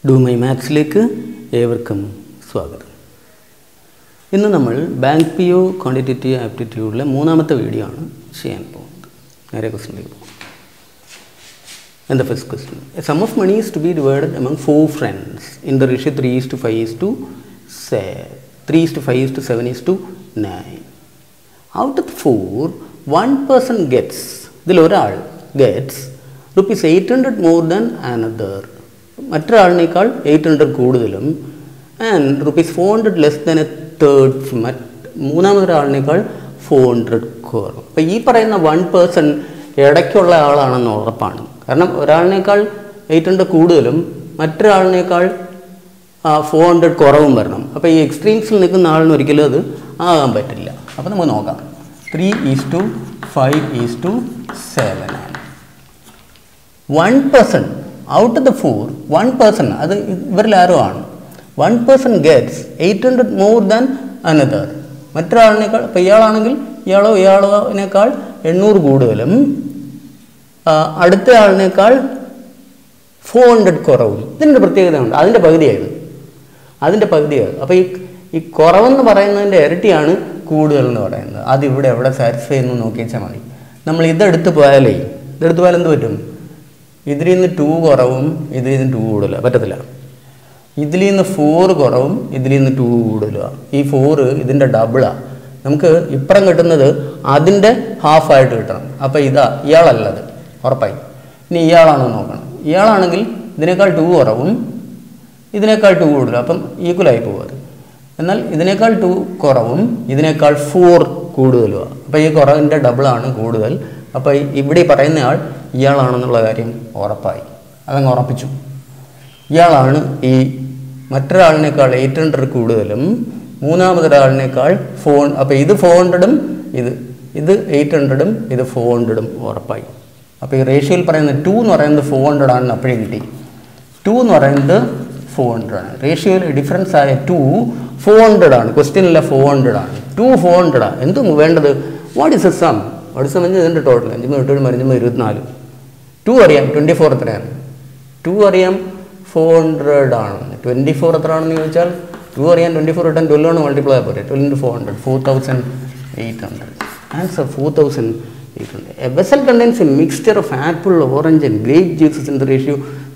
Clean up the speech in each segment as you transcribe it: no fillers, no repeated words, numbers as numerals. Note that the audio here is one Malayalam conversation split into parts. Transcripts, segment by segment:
ഡു മൈ മാത്സിലേക്ക് ഏവർക്കും സ്വാഗതം. ഇന്ന് നമ്മൾ ബാങ്ക് പി ഒ ക്വാണ്ടിറ്റേറ്റീവ് ആപ്റ്റിറ്റ്യൂഡിലെ മൂന്നാമത്തെ വീഡിയോ ആണ് ചെയ്യാൻ പോകുന്നത്. നേരെ ക്വസ്റ്റ്യനിലേക്ക് പോകും. And the first question, a sum of money is to be divided among 4 friends in the ratio 3:5:7. Out of the 4, one person gets, ഇതിൽ ഒരാൾ gets rupees 800 more than another, മറ്റൊരാളിനേക്കാൾ 800 കൂടുതലും, and rupees 400 less than a third, മൂന്നാമതൊരാളിനേക്കാൾ 400 കുറവും. അപ്പോൾ ഈ പറയുന്ന 1 person ഇടയ്ക്കുള്ള ആളാണെന്ന് ഉറപ്പാണ്. കാരണം ഒരാളിനേക്കാൾ 800 കൂടുതലും മറ്റൊരാളിനേക്കാൾ 400 കുറവും വരണം. അപ്പോൾ ഈ എക്സ്ട്രീംസിൽ നിൽക്കുന്ന ആളിന് ഒരിക്കലും അത് ആകാൻ പറ്റില്ല. അപ്പോൾ നമുക്ക് നോക്കാം. 3:5:7 ആണ്. 1 person out of the 4, 1 person, അത് ഇവരിൽ ആരോ ആണ്. 1 person gets 800 more than another, മറ്റൊരാളിനേക്കാൾ, ഇപ്പോൾ ഇയാളാണെങ്കിൽ ഇയാളോനേക്കാൾ 800 കൂടുതലും അടുത്ത ആളിനേക്കാൾ 400 കുറവും. ഇതിൻ്റെ പ്രത്യേകതയുണ്ട്. അതിൻ്റെ പകുതിയായത്. അപ്പോൾ ഈ കുറവെന്ന് പറയുന്നതിൻ്റെ ഇരട്ടിയാണ് കൂടുതൽ എന്ന് പറയുന്നത്. അതിവിടെ എവിടെ സാറ്റിസ്ഫൈ എന്ന് നോക്കി വെച്ചാൽ മതി. നമ്മൾ ഇതെടുത്ത് പോയാൽ എന്ത് പറ്റും? ഇതിൽ നിന്ന് 2 കുറവും ഇതിൽ നിന്ന് 2 കൂടുതലാണ്. പറ്റത്തില്ല. ഇതിൽ നിന്ന് 4 കുറവും ഇതിൽ നിന്ന് 2 കൂടുതലാണ്. ഈ 4 ഇതിൻ്റെ ഡബിളാണ്. നമുക്ക് ഇപ്പുറം കിട്ടുന്നത് അതിൻ്റെ ഹാഫായിട്ട് കിട്ടണം. അപ്പോൾ ഇയാളല്ലത് ഉറപ്പായി. ഇനി ഇയാളാണെന്ന് നോക്കണം. ഇയാളാണെങ്കിൽ ഇതിനേക്കാൾ 2 കുറവും ഇതിനേക്കാൾ 2 കൂടുതലും. അപ്പം ഈക്വലായി പോകും. എന്നാൽ ഇതിനേക്കാൾ 2 കുറവും ഇതിനേക്കാൾ 4 കൂടുതലുമാണ്. അപ്പോൾ ഈ കുറവിൻ്റെ ഡബിളാണ് കൂടുതൽ. അപ്പോൾ ഇവിടെ പറയുന്നയാൾ ഇയാളാണെന്നുള്ള കാര്യം ഉറപ്പായി. അതങ്ങ് ഉറപ്പിച്ചു. ഇയാളാണ് ഈ മറ്റൊരാളിനേക്കാൾ 800 കൂടുതലും മൂന്നാമതൊരാളിനേക്കാൾ 4. അപ്പോൾ ഇത് 400ഉം ഇത് 800ഉം ഇത് 400ഉം ഉറപ്പായി. അപ്പോൾ ഈ റേഷ്യോയിൽ പറയുന്നത് 2 എന്ന് പറയുന്നത് 400 ആണെന്ന് അപ്പോഴേ കിട്ടി. 2 എന്ന് പറയുന്നത് 400 ആണ്. റേഷ്യോയിൽ ഡിഫറൻസ് ആയ 2 400 ആണ്. ക്വസ്റ്റ്യനില്ല 400 ആണ്. 2 400 ആണ്. എന്തും വേണ്ടത്? What is a sum? ഇതിൻ്റെ ടോട്ടൽ 5 8 24. 2 അറിയാം 24 എത്രയാണ്. 2 അറിയാം 400 ആണെന്ന്. 24 എത്ര ആണെന്ന് ചോദിച്ചാൽ 2 അറിയാം 24 ഇട്ടാൽ 12 ആണ് മൾട്ടിപ്ലൈ ആയി പോരെ. 12 × 400 4800. Answer 4800. A vessel contains a mixture of apple, orange and grape juices in the ratio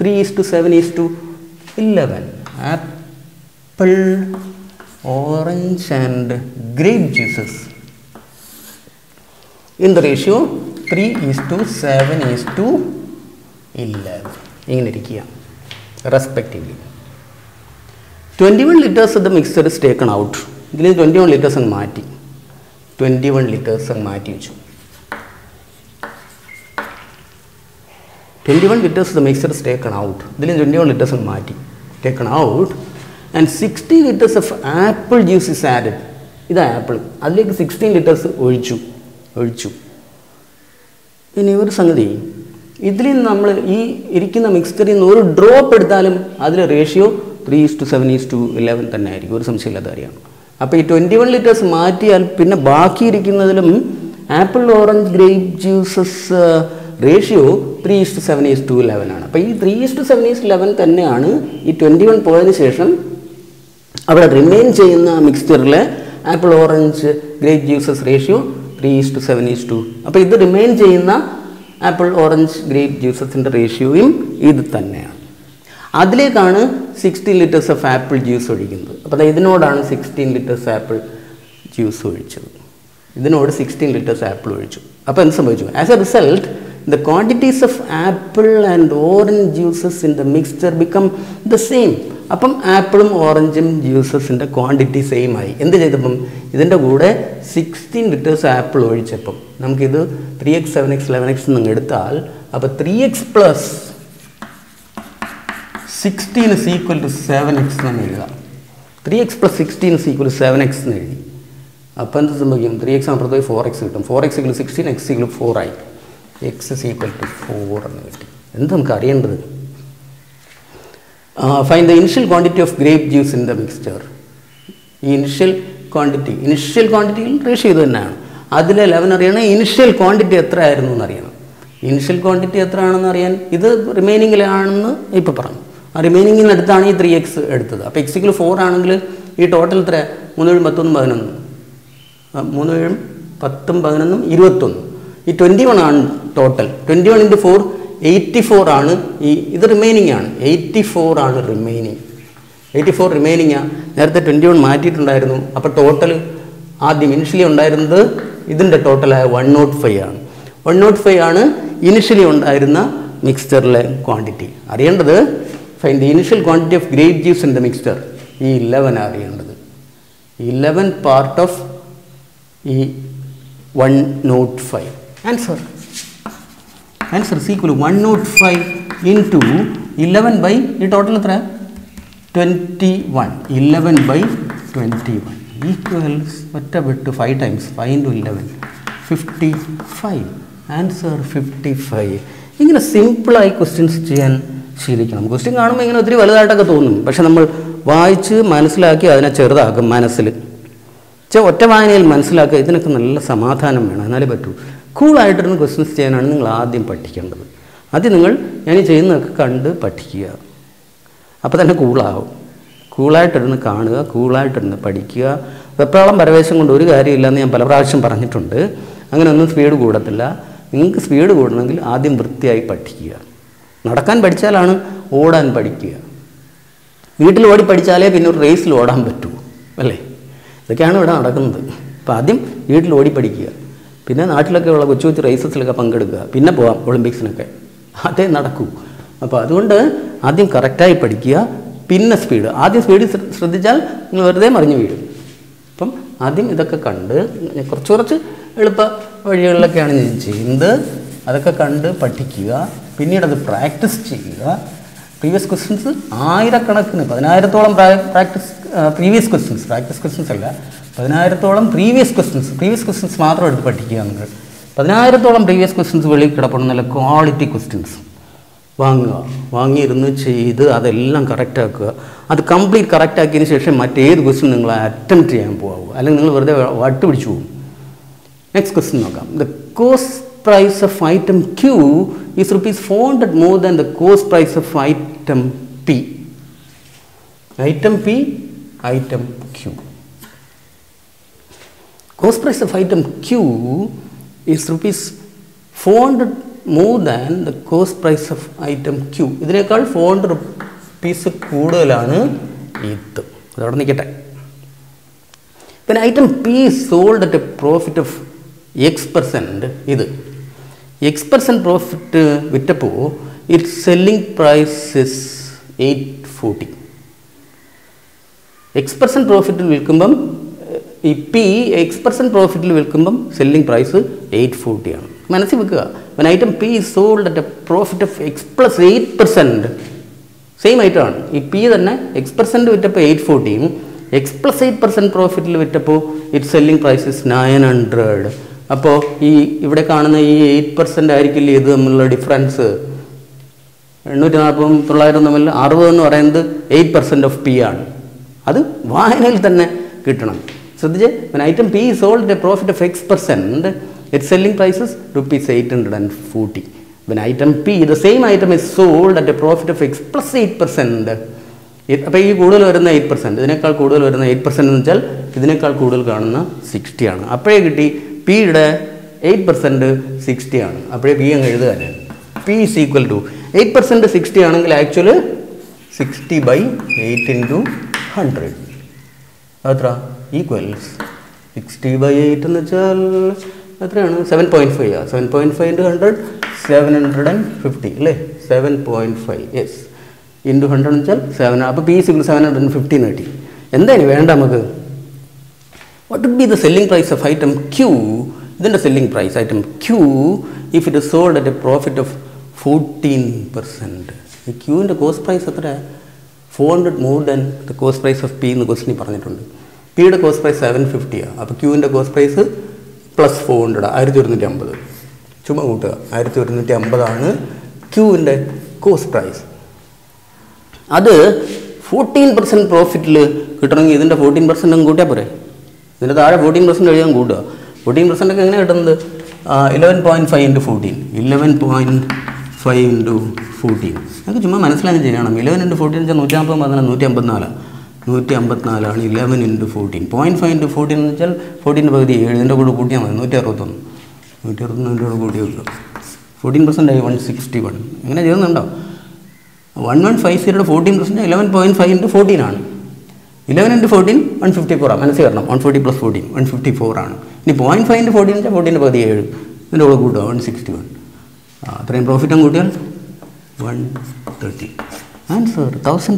3:7:11. Apple, orange and grape juices in the ratio 3:7:11 ഇങ്ങനെ ഇരിക്കുക respectively. 21 liters of the mixture is taken out. ഇതിൽ 21 liters അങ്ങ് മാറ്റി. 21 liters അങ്ങ് മാറ്റി വെച്ചു. 21 liters of the mixture is taken out. ഇതിൽ 21 liters അങ്ങ് മാറ്റി. Taken out and 60 liters of apple juice is added. ഇത് ആപ്പിൾ. അതിലേക്ക് 16 liters ഒഴിച്ചു. ഇനി ഒരു സംഗതി, ഇതിൽ നമ്മൾ ഈ ഇരിക്കുന്ന മിക്സ്ചറിൽ നിന്ന് ഒരു ഡ്രോപ്പ് എടുത്താലും അതിൽ റേഷ്യോ 3:7:11 തന്നെ ആയിരിക്കും. ഒരു സംശയമില്ലാത്ത കാര്യമാണ്. അപ്പോൾ ഈ 21 liters മാറ്റിയാൽ പിന്നെ ബാക്കിയിരിക്കുന്നതിലും apple, orange, grape juices ratio 3:7:11 ആണ്. അപ്പോൾ ഈ 3:7:11 തന്നെയാണ് ഈ 21 പോയതിന് ശേഷം അവിടെ റിമെയിൻ ചെയ്യുന്ന മിക്സ്ചറിലെ apple, orange, grape juices ratio 3:7:2. അപ്പോൾ ഇത് റിമെയിൻ ചെയ്യുന്ന ആപ്പിൾ, ഓറഞ്ച്, ഗ്രേപ്പ് ജ്യൂസസിൻ്റെ റേഷ്യോയും ഇത് തന്നെയാണ്. അതിലേക്കാണ് 16 liters ഓഫ് ആപ്പിൾ ജ്യൂസ് ഒഴിക്കുന്നത്. അപ്പോൾ ഇതിനോടാണ് 16 liters ആപ്പിൾ ജ്യൂസ് ഒഴിച്ചത്. ഇതിനോട് 16 liters ആപ്പിൾ ഒഴിച്ചു. അപ്പോൾ എന്ത് സംഭവിച്ചു? As a result the quantities of apple and orange juices in the mixture become the same. അപ്പം ആപ്പിളും ഓറഞ്ചും ജ്യൂസസിൻ്റെ ക്വാണ്ടിറ്റി സെയിം ആയി. എന്ത് ചെയ്തപ്പം? ഇതിൻ്റെ കൂടെ 16 liters ആപ്പിൾ ഒഴിച്ചപ്പം നമുക്കിത് 3x 7x 11x എന്നങ്ങ് എടുത്താൽ അപ്പോൾ 3x + 16 = 7x എന്ന് എഴുതാം. 3x + 16 = 7x എന്ന് എഴുതി. അപ്പോൾ എന്ത് സംഭവിക്കും? 3x അപ്പുറത്ത് 4x കിട്ടും. 4x = 16, x = 4 ആയി. x = 4 എന്ന് കിട്ടി. എന്ത് നമുക്ക് അറിയേണ്ടത്? Find the initial quantity of grape juice in the mixture. ഈ ഇനിഷ്യൽ ക്വാണ്ടിറ്റിയിൽ റേഷ്യോ ഇത് തന്നെയാണ്. അതിൽ 11 അറിയണം. ഇനിഷ്യൽ ക്വാണ്ടിറ്റി എത്ര ആയിരുന്നു എന്നറിയണം. ഇനിഷ്യൽ ക്വാണ്ടിറ്റി എത്ര ആണെന്ന് അറിയാൻ ഇത് റിമൈനിങ്ങിലാണെന്ന് ഇപ്പോൾ പറഞ്ഞു. ആ റിമൈനിങ്ങിനടുത്താണ് ഈ 3x എടുത്തത്. അപ്പോൾ x = 4 ആണെങ്കിൽ ഈ ടോട്ടൽ എത്ര? 3 7 10 11 3 7 10 11 21. ഈ 21 ആണ് ടോട്ടൽ. 21 × 4 84 ആണ്. ഇത് റിമൈനിങ് ആണ്. 84 ആണ് റിമൈനിങ്. 84 റിമൈനിങ് ആണ്. നേരത്തെ 21 മാറ്റിയിട്ടുണ്ടായിരുന്നു. അപ്പോൾ ടോട്ടൽ ആദ്യം ഇനിഷ്യലി ഉണ്ടായിരുന്നത് ഇതിൻ്റെ ടോട്ടലായ 105 ആണ്. 105 ആണ് ഇനിഷ്യലി ഉണ്ടായിരുന്ന മിക്സ്ചറിലെ ക്വാണ്ടിറ്റി. അറിയേണ്ടത് find the initial quantity of grape juice in the mixture. ഈ 11 അറിയേണ്ടത്. 11 പാർട്ട് ഓഫ് ഈ 105. Answer is equal to 105 into 11 by ഈ ടോട്ടൽ എത്ര? 21. 11 by 21 equals ഒറ്റ വിട്ട് 5 times 5 into 11 55. ആൻസർ 55. ഇങ്ങനെ സിമ്പിളായി ക്വസ്റ്റ്യൻസ് ചെയ്യാൻ ശീലിക്കണം. ക്വസ്റ്റ്യൻ കാണുമ്പോൾ ഇങ്ങനെ ഒത്തിരി വലുതായിട്ടൊക്കെ തോന്നും. പക്ഷെ നമ്മൾ വായിച്ച് മനസ്സിലാക്കി അതിനെ ചെറുതാക്കും മനസ്സിൽ. ഒറ്റ വായനയിൽ മനസ്സിലാക്കുക. ഇതിനൊക്കെ നല്ല സമാധാനം വേണം, എന്നാലേ പറ്റൂ. കൂളായിട്ടിരുന്ന് ക്വസ്റ്റ്യൻസ് ചെയ്യാനാണ് നിങ്ങൾ ആദ്യം പഠിക്കേണ്ടത്. ആദ്യം നിങ്ങൾ ഞാൻ ചെയ്യുന്നതൊക്കെ കണ്ട് പഠിക്കുക. അപ്പോൾ തന്നെ കൂളാവും. കൂളായിട്ടിരുന്ന് കാണുക, കൂളായിട്ടിരുന്ന് പഠിക്കുക. വെപ്രാളം പരവേശം കൊണ്ട് ഒരു കാര്യമില്ലെന്ന് ഞാൻ പല പ്രാവശ്യം പറഞ്ഞിട്ടുണ്ട്. അങ്ങനെ ഒന്നും സ്പീഡ് കൂടത്തില്ല. നിങ്ങൾക്ക് സ്പീഡ് കൂടണമെങ്കിൽ ആദ്യം വൃത്തിയായി പഠിക്കുക. നടക്കാൻ പഠിച്ചാലാണ് ഓടാൻ പഠിക്കുക. വീട്ടിൽ ഓടി പഠിച്ചാലേ പിന്നെ ഒരു റേസിൽ ഓടാൻ പറ്റൂ, അല്ലേ? ഇതൊക്കെയാണ് ഇവിടെ നടക്കുന്നത്. അപ്പോൾ ആദ്യം വീട്ടിൽ ഓടി പഠിക്കുക, പിന്നെ നാട്ടിലൊക്കെ ഉള്ള കൊച്ചു കൊച്ചു റേസസിലൊക്കെ പങ്കെടുക്കുക, പിന്നെ പോകാം ഒളിമ്പിക്സിനൊക്കെ. അതേ നടക്കൂ. അപ്പോൾ അതുകൊണ്ട് ആദ്യം കറക്റ്റായി പഠിക്കുക, പിന്നെ സ്പീഡ്. ആദ്യം സ്പീഡ് ശ്രദ്ധിച്ചാൽ നിങ്ങൾ വെറുതെ മറിഞ്ഞു വീഴും. അപ്പം ആദ്യം ഇതൊക്കെ കണ്ട് കുറച്ച് എളുപ്പ വഴികളിലൊക്കെയാണ് ഞാൻ ചെയ്യുന്നത്. അതൊക്കെ കണ്ട് പഠിക്കുക, പിന്നീട് അത് പ്രാക്ടീസ് ചെയ്യുക. പ്രീവിയസ് ക്വസ്റ്റ്യൻസ് ആയിരക്കണക്കിന് 10,000-ഓളം പ്രീവിയസ് ക്വസ്റ്റ്യൻസ്, പ്രാക്ടീസ് ക്വസ്റ്റ്യൻസ് അല്ല, 10,000-ഓളം പ്രീവിയസ് ക്വസ്റ്റ്യൻസ് മാത്രം എടുത്ത് പഠിക്കുക. നിങ്ങൾ 10,000-ഓളം പ്രീവിയസ് ക്വസ്റ്റ്യൻസ് വെളിയിൽ കിടപ്പുണ്ട്. നല്ല ക്വാളിറ്റി ക്വസ്റ്റ്യൻസ് വാങ്ങിയിരുന്ന് ചെയ്ത് അതെല്ലാം കറക്റ്റാക്കുക. അത് കംപ്ലീറ്റ് കറക്റ്റാക്കിയതിന് ശേഷം മറ്റേത് ക്വസ്റ്റ്യൻ നിങ്ങൾ അറ്റംപ്റ്റ് ചെയ്യാൻ പോകാവൂ, അല്ലെങ്കിൽ നിങ്ങൾ വെറുതെ വട്ട് പിടിച്ചു പോകും. നെക്സ്റ്റ് ക്വസ്റ്റ്യൻ നോക്കാം. The cost price of item Q is ₹400 more than the cost price of item P. Item P, item Q. Cost price of item Q is ₹400 more than the cost price of item Q. ഇതിനേക്കാൾ 400 rupees കൂടുതലാണ് ഇത്. അതവിടെ നിൽക്കട്ടെ. പിന്നെ item P is sold at a profit of X%. ഇത് X% പ്രോഫിറ്റ് വിറ്റപ്പോൾ its selling price is 840. X% പ്രോഫിറ്റിൽ വിൽക്കുമ്പം ഈ പി X% പ്രോഫിറ്റിൽ വിൽക്കുമ്പം സെല്ലിംഗ് പ്രൈസ് 840 ആണ്. മനസ്സിൽ വെക്കുക. when item P is sold at a profit of X plus 8%, same item ആണ്. ഈ പി തന്നെ X% വിറ്റപ്പോൾ 840, X plus 8% പ്രോഫിറ്റിൽ വിറ്റപ്പോൾ ഇറ്റ്സ് സെല്ലിംഗ് പ്രൈസ് ഇസ് 900. അപ്പോൾ ഈ ഇവിടെ കാണുന്ന ഈ 8% ആയിരിക്കില്ല ഇത് തമ്മിലുള്ള ഡിഫറൻസ്. 840 900 തമ്മിൽ 60 എന്ന് പറയുന്നത് 8% ഓഫ് പി ആണ്. അത് വായനയിൽ തന്നെ കിട്ടണം. ശ്രദ്ധിച്ച്, when item P is sold at a profit of X%, its selling price is ₹840. when item P, the same item is sold at a profit of X plus 8%, അപ്പോൾ ഈ കൂടുതൽ വരുന്ന 8%, ഇതിനേക്കാൾ കൂടുതൽ വരുന്ന 8% എന്ന് വെച്ചാൽ ഇതിനേക്കാൾ കൂടുതൽ കാണുന്ന 60 ആണ്. അപ്പോഴേ കിട്ടി പിയുടെ 8% 60 ആണ്. അപ്പോഴേ പി അങ്ങ് എഴുതുകയാണ്. പി ഈസ് ഈക്വൽ ടു 8% 60 ആണെങ്കിൽ ആക്ച്വല് 60/8 × 100 എത്ര ഈക്വൽസ് 60/8 എന്ന് വെച്ചാൽ എത്രയാണ്? 7.5. 7.5 × 100 750 അല്ലേ? 7.5 യെസ് ഇൻറ്റു 100 എന്ന് വെച്ചാൽ 7. അപ്പോൾ പി ഈസ് ഈക്വൽ 750 കിട്ടി. എന്താണ് വേണ്ട നമുക്ക്? What would be the selling price of item Q? Then the selling price item Q if it is sold at a profit of 14%. The Q in the cost price എത്ര? 400 more than the cost price of P എന്ന് ക്വസ്റ്റിനിൽ പറഞ്ഞിട്ടുണ്ട്. പിയുടെ കോസ്റ്റ് പ്രൈസ് 750 ആണ്. അപ്പോൾ ക്യൂവിൻ്റെ കോസ്റ്റ് പ്രൈസ് പ്ലസ് 400 1150. ചുമ്മാ കൂട്ടുക, 1150 ആണ് ക്യൂവിൻ്റെ കോസ്റ്റ് പ്രൈസ്. അത് 14% പ്രോഫിറ്റിൽ കിട്ടണമെങ്കിൽ ഇതിൻ്റെ 14% കൂട്ടിയാൽ പോരെ? ഇതിൻ്റെ താഴെ 14% കഴിയാൻ കൂട്ടുക. 14% ഒക്കെ എങ്ങനെ കിട്ടുന്നത്? 11.5 × 14. 11.5 × 14. നിങ്ങൾക്ക് ചുമ്മാ മനസ്സിലാക്കി ചെയ്യണം. 11 into 14 എന്ന് വെച്ചാൽ 154 154 11 into 14. 0.5 into 14 എന്ന് വെച്ചാൽ 14 പകുതി 7. ഇതിൻ്റെ കൂടെ കൂട്ടിയാൽ മതി 161 കൂട്ടി വെക്കുക. 14% ആയി 161. എങ്ങനെ ചെയ്യുന്നുണ്ടോ? 1150 14% 11.5 into 14 ആണ്. 11 into 14 154 ആണ്. മനസ്സിൽ വരണം. 140 plus 14 154 ആണ്. ഇനി 0.5 into 14 വെച്ചാൽ 14 പകുതി 7. ഇതിൻ്റെ കൂടെ കൂട്ടുക 161. അത്രയും പ്രോഫിറ്റും കൂട്ടിയാൽ 130. ആൻസർ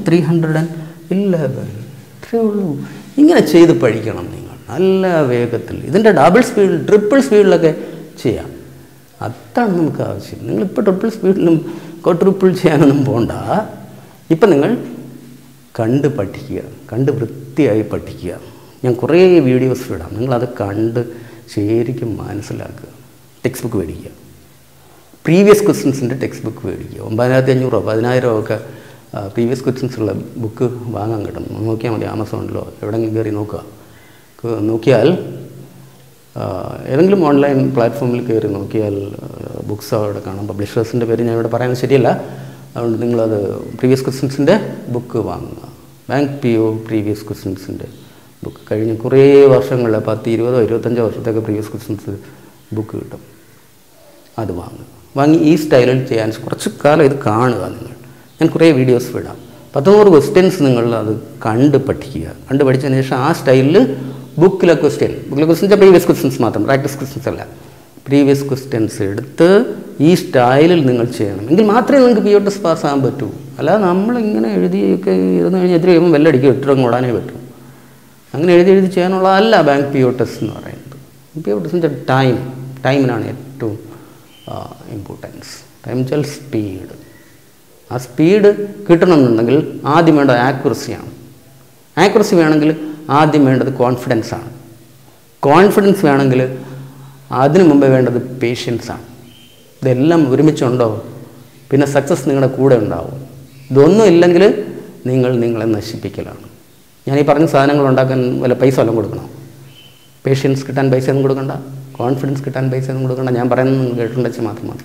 1311. ഇത്രയേ ഉള്ളൂ. ഇങ്ങനെ ചെയ്ത് പഠിക്കണം നിങ്ങൾ നല്ല വേഗത്തിൽ. ഇതിൻ്റെ ഡബിൾ സ്പീഡിൽ ട്രിപ്പിൾ സ്പീഡിലൊക്കെ ചെയ്യാം. അതാണ് നമുക്ക് ആവശ്യം. നിങ്ങളിപ്പോൾ ട്രിപ്പിൾ സ്പീഡിലും ക്വാഡ്രുപ്പിൾ ചെയ്യാനൊന്നും പോകണ്ട. ഇപ്പം നിങ്ങൾ കണ്ട് പഠിക്കുക, കണ്ട് വൃത്തിയായി പഠിക്കുക. ഞാൻ കുറേ വീഡിയോസ് വിടാം, നിങ്ങളത് കണ്ട് ശരിക്കും മനസ്സിലാക്കുക. ടെക്സ്റ്റ് ബുക്ക് മേടിക്കുക, പ്രീവിയസ് ക്വസ്റ്റ്യൻസിൻ്റെ ടെക്സ്റ്റ് ബുക്ക് മേടിക്കുക. 9500 10,000 ഒക്കെ പ്രീവിയസ് ക്വസ്റ്റ്യൻസുള്ള ബുക്ക് വാങ്ങാൻ കിട്ടും. നോക്കിയാൽ മതി, ആമസോണിലോ എവിടെയെങ്കിലും കയറി നോക്കിയാൽ ഏതെങ്കിലും ഓൺലൈൻ പ്ലാറ്റ്ഫോമിൽ കയറി നോക്കിയാൽ ബുക്സ് അവിടെ കാണാം. പബ്ലിഷേഴ്സിൻ്റെ പേര് ഞാൻ ഇവിടെ പറയാൻ ശരിയല്ല, അതുകൊണ്ട് നിങ്ങളത് പ്രീവിയസ് ക്വസ്റ്റ്യൻസിൻ്റെ ബുക്ക് വാങ്ങുക. ബാങ്ക് PO പ്രീവിയസ് ക്വസ്റ്റ്യൻസിൻ്റെ ബുക്ക് കഴിഞ്ഞ് കുറേ വർഷങ്ങളിൽ 10, 20, 25 വർഷത്തേക്ക് പ്രീവിയസ് ക്വസ്റ്റ്യൻസ് ബുക്ക് കിട്ടും. അത് വാങ്ങി ഈ സ്റ്റൈലിൽ ചെയ്യാൻ കുറച്ച് കാലം ഇത് കാണുക. ഞാൻ കുറേ വീഡിയോസ് വിടാം. 100 ക്വസ്റ്റ്യൻസ് നിങ്ങൾ അത് കണ്ട് പഠിക്കുക. കണ്ട് പഠിച്ചതിന് ശേഷം ആ സ്റ്റൈലിൽ ബുക്കിലെ ക്വസ്റ്റ്യൻസ് പ്രീവിയസ് ക്വസ്റ്റ്യൻസ് മാത്രം, പ്രാക്ടീസ് ക്വസ്റ്റ്യൻസ് അല്ല, പ്രീവിയസ് ക്വസ്റ്റ്യൻസ് എടുത്ത് ഈ സ്റ്റൈലിൽ നിങ്ങൾ ചെയ്യണം. എങ്കിൽ മാത്രമേ നിങ്ങൾക്ക് PO ടെസ്റ്റ് പാസ്സാകാൻ പറ്റൂ. അല്ലാതെ നമ്മളിങ്ങനെ എഴുതിയൊക്കെ ഇരുന്ന് കഴിഞ്ഞാൽ എതിരെ കഴിയുമ്പോൾ വെല്ലടിക്കും, ഇട്ടിറങ്ങ് ഓടാനേ പറ്റും. അങ്ങനെ എഴുതി ചെയ്യാനുള്ളതല്ല ബാങ്ക് PO ടെസ്റ്റ് എന്ന് പറയുന്നത്. PO ടെസ്റ്റിൻ്റെ ടൈമിനാണ് ഏറ്റവും ഇമ്പോർട്ടൻസ്. ടൈം വെച്ചാൽ സ്പീഡ്. ആ സ്പീഡ് കിട്ടണമെന്നുണ്ടെങ്കിൽ ആദ്യം വേണ്ടത് ആക്യുറസിയാണ്. ആക്യുറസി വേണമെങ്കിൽ ആദ്യം വേണ്ടത് കോൺഫിഡൻസാണ്. കോൺഫിഡൻസ് വേണമെങ്കിൽ അതിനു മുമ്പേ വേണ്ടത് പേഷ്യൻസാണ്. ഇതെല്ലാം ഒരുമിച്ചുണ്ടോ പിന്നെ സക്സസ് നിങ്ങളുടെ കൂടെ ഉണ്ടാവും. ഇതൊന്നും ഇല്ലെങ്കിൽ നിങ്ങളെ നശിപ്പിക്കലാണ്. ഞാനീ പറഞ്ഞ സാധനങ്ങൾ ഉണ്ടാക്കാൻ വല്ല പൈസ വല്ലതും കൊടുക്കണം. പേഷ്യൻസ് കിട്ടാൻ പൈസ ഒന്നും കൊടുക്കണ്ട, കോൺഫിഡൻസ് കിട്ടാൻ പൈസ ഒന്നും കൊടുക്കണ്ട. ഞാൻ പറയുന്നത് നിങ്ങൾ കേട്ടിട്ടുണ്ടെങ്കിൽ മാത്രം മതി.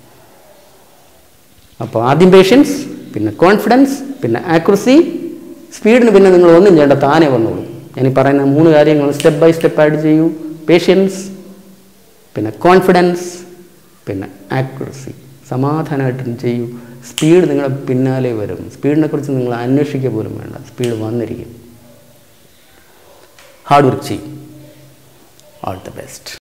അപ്പോൾ ആദ്യം പേഷ്യൻസ്, പിന്നെ കോൺഫിഡൻസ്, പിന്നെ ആക്യുറസി. സ്പീഡിന് പിന്നെ നിങ്ങൾ ഒന്നും ചെയ്യേണ്ട, താനേ വന്നോളൂ. ഞാനീ പറയുന്ന 3 കാര്യങ്ങൾ സ്റ്റെപ്പ് ബൈ സ്റ്റെപ്പ് ആയിട്ട് ചെയ്യൂ. പേഷ്യൻസ്, പിന്നെ കോൺഫിഡൻസ്, പിന്നെ ആക്യുറസി. സമാധാനമായിട്ടും ചെയ്യൂ. സ്പീഡ് നിങ്ങളുടെ പിന്നാലെ വരും. സ്പീഡിനെ കുറിച്ച് നിങ്ങൾ അന്വേഷിക്കുക പോലും വേണ്ട, സ്പീഡ് വന്നിരിക്കും. ഹാർഡ് വർക്ക് ചെയ്യും. All the best.